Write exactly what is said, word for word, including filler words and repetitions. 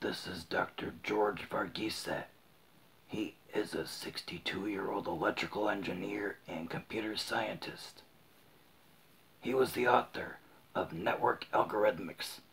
This is Doctor George Varghese. He is a sixty-two-year-old electrical engineer and computer scientist. He was the author of Network Algorithmics,